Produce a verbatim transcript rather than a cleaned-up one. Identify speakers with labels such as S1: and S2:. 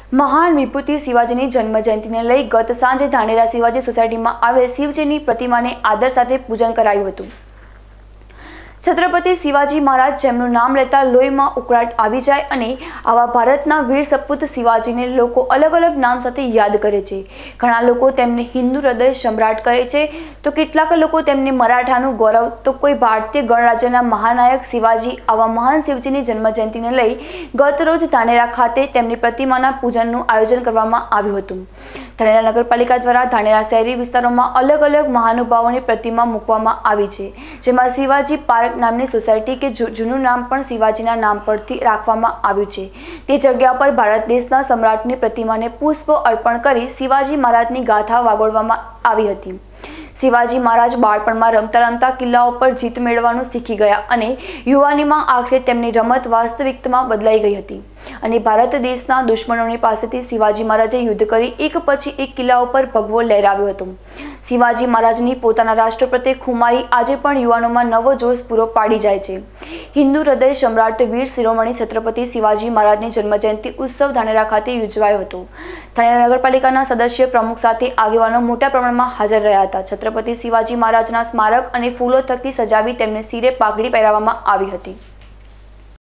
S1: महान विभूति शिवाजीनी जन्मजयंतीने लई गत सांजे धानेरा शिवाजी सोसायटीमां आवेल शिवजीनी प्रतिमाने आदर साथे पूजन करायुं हतुं। छत्रपति शिवाजी महाराज जेमनुं नाम लेता लोहीमां उकळाट आवी जाय अने आवा भारतना वीर सपूत शिवाजीने लोको अलग अलग नाम साथे याद करे छे। घणा लोको तेमने हिंदू हृदय सम्राट कहे छे तो केटलाक लोको तेमने मराठानुं गौरव तो कोई भारतीय गणराज्यना महानायक शिवाजी। आवा महान शिवजीनी जन्मजयंतीने लई गत रोज धानेरा खाते तेमनी प्रतिमाना पूजननुं आयोजन करवामां आव्युं हतुं। धानेरा नगरपालिका द्वारा धानेरा शहेरी विस्तारोमां अलग अलग महानुभावोनी प्रतिमा मूकवामां आवी छे, जेमां शिवाजी पार्क नामनी सोसायटी के जूનું नाम पण शिवाजीना नाम परथी રાખવામાં આવ્યું છે। તે જગ્યા પર ભારત દેશના સમ્રાટની પ્રતિમાને પુષ્પ અર્પણ કરી શિવાજી મહારાજની ગાથા વાગોળવામાં આવી હતી। शिवाजी महाराज बाळपणमां रमता रमता किल्लाओ पर जीत मेळवવાનું શીખી ગયા અને યુવાનીમાં આખરે તેમની રમત વાસ્તવિકતામાં બદલાઈ ગઈ હતી અને ભારત દેશના દુશ્મનોની પાસેથી શિવાજી મહારાજે યુદ્ધ કરી એક પછી એક કિલ્લાઓ પર ભગવો લહેરાવ્યો હતો। શિવાજી મહારાજની પોતાના રાષ્ટ્ર પ્રત્યે ખુમારી આજે પણ યુવાનોમાં નવો જોશ પૂરો પાડી જાય છે। હિન્દુ હૃદય સમ્રાટ વીર શિરોમણી છત્રપતિ શિવાજી મહારાજની જન્મજયંતિ ઉત્સવ ધાનેરા ખાતે યોજાયો હતો। ધાનેરા નગરપાલિકાના સદસ્ય પ્રમુખ સાથે આગેવાનો મોટા પ્રમાણમાં હાજર રહ્યા હતા। छत्रपति शिवाजी महाराजना स्मारक और फूलों थकी सजावी तेमने सिरे पाघड़ी पहेरावामां आवी हती।